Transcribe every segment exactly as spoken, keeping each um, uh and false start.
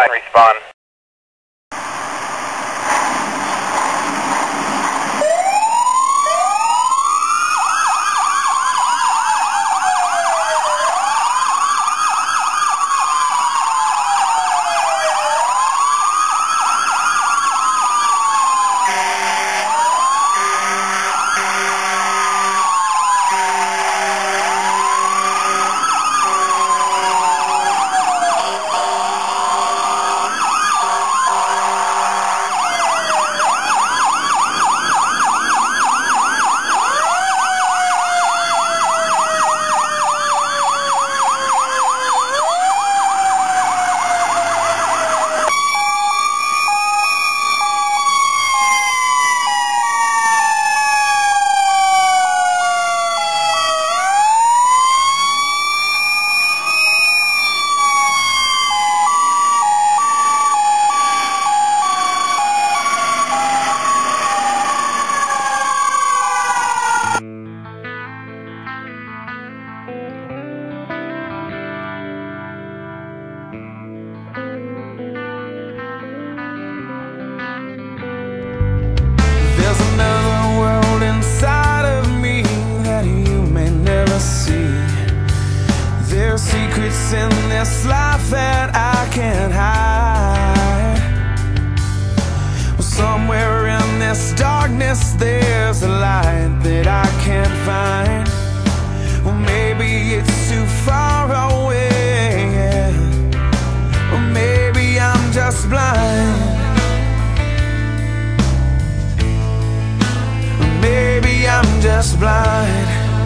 and respond. Secrets in this life that I can't hide. Well, somewhere in this darkness there's a light that I can't find. Well, maybe it's too far away, yeah. Or maybe I'm just blind. Or maybe I'm just blind.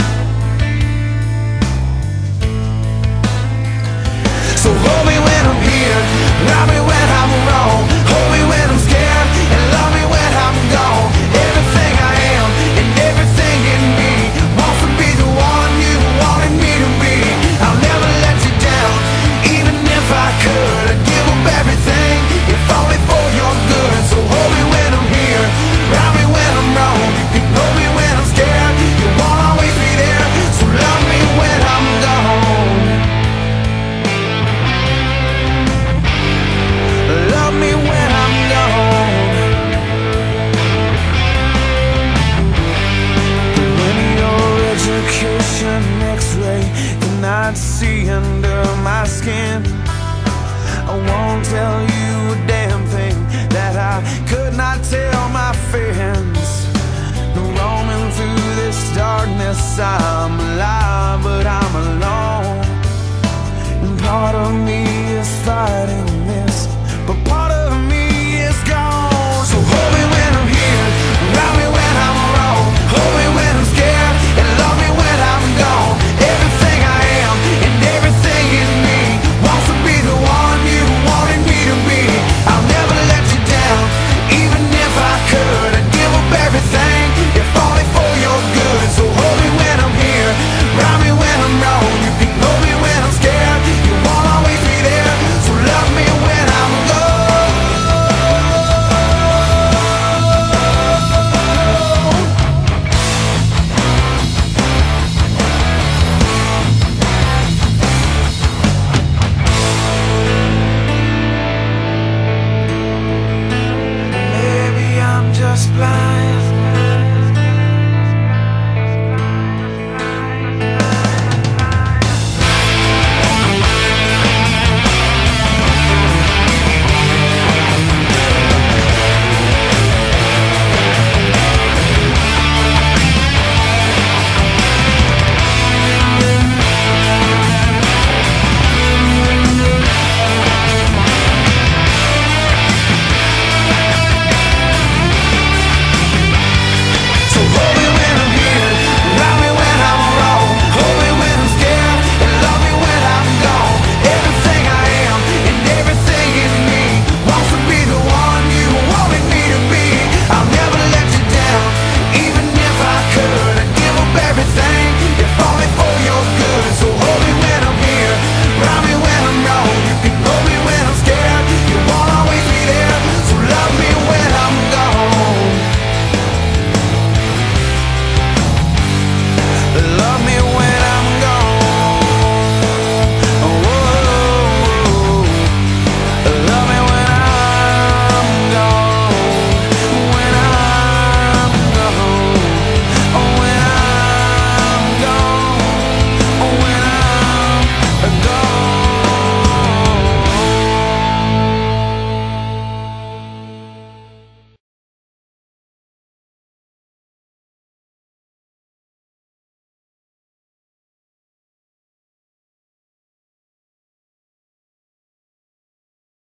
So hold me when I'm here, love me when I'm wrong. Hold me when I'm scared, and love me when I'm gone. Everything I am, and everything in me wants to be the one you wanted me to be. I'll never let you down, even if I could. I'd give up everything, if only for your good. So hold me when I'm here, love me when I'm wrong. You hold me when I'm scared, you won't always be there. So love me when I'm gone. Love me when I'm gone. When your education X-ray cannot see under my skin, I won't tell you a damn thing that I could not tell my friends. Roaming through this darkness, I